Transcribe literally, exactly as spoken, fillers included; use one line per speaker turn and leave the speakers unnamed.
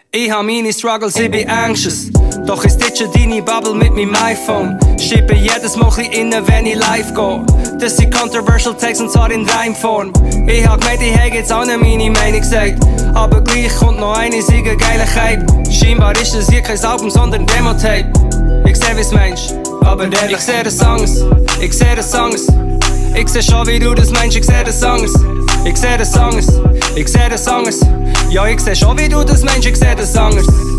Ich hab meine Struggles, ich bin anxious. Doch ich stitche deine Bubble mit meinem iPhone. Schiebe jedes Mal ein innen, wenn ich live gehe. Das sind controversial Texte und zwar in Reimform. Ich hab gemeint, ich hätte jetzt auch nicht meine Meinung gesagt. Aber gleich kommt noch eine Sieger geile Hype. Scheinbar ist das hier kein Album, sondern Demo-Tape. Ich seh, wie's meinst, aber ehrlich, ich seh das Songs. Ich seh das Songs. Ich seh schon, wie du das meinst, ich seh das Songs. Ich seh das Songs. Ich seh das Songs. Ja, ich seh schon, wie du das meinst, ich seh das Songs.